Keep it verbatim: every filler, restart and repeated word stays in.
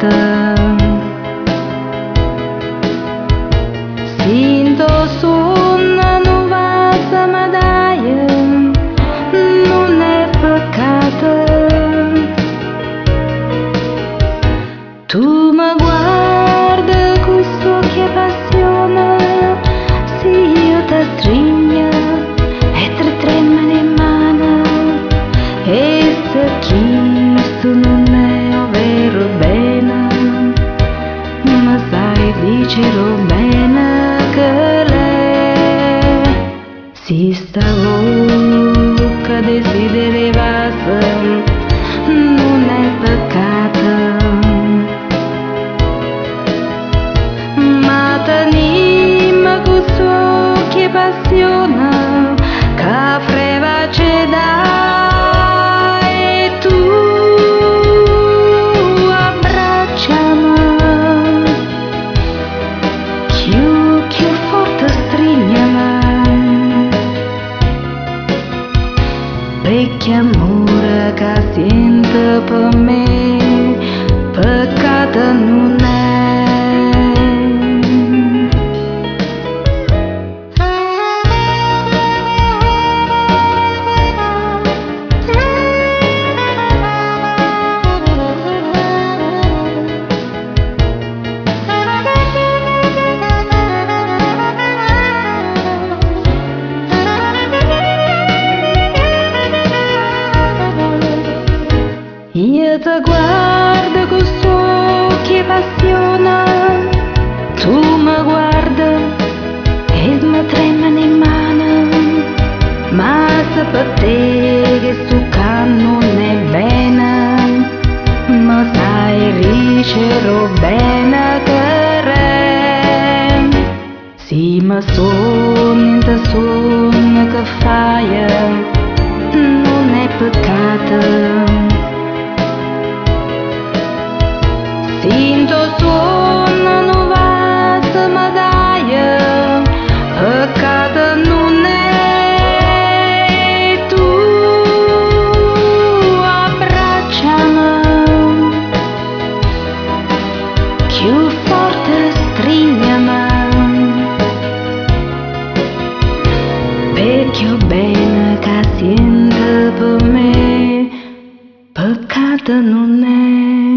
Sinto suona nuova medaglia, non è peccato. Tu mi guarda con occhi passione, se io ti stringo e ti trema le mani, e se questo non è vero bene, ma sai dicerò bene che lei si stava che desiderava, non è peccato. Ma tenima questo che passione che freva c'è da, e tu abbracciami più, più forte, strignami, perché amore che sento per me peccato non è. Io ti guardo con occhi passione, tu mi guardi e mi tremano le mani, ma se per te che sto non è bene, ma sai ricerò bene che re, sì ma sono in te sonno che fai, non è peccato. Sinto suona nuova medaglia, peccato non è, tu abbracciami più forte, strignami, perché ho bene che sento per me, peccato non è.